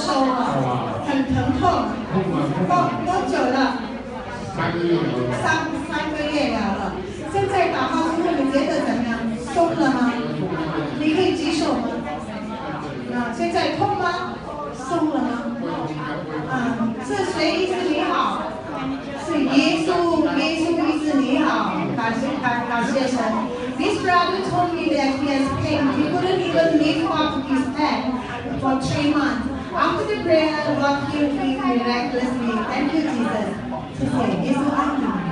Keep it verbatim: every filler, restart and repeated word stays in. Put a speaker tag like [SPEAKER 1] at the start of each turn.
[SPEAKER 1] 手啊，很疼痛，多多久了？
[SPEAKER 2] 三个月了。
[SPEAKER 1] 三三个月了。现在祷告之后，你觉得怎么样？松了吗？你可以举手吗？啊，现在痛吗？松了吗？啊，是谁医治你好？是耶稣，耶稣医治你好，感谢感感谢神。This brother told me that he has pain. He couldn't even lift up his head for three months. After the prayer, God healed him miraculously. Thank you, Jesus. 谢谢耶稣爱你。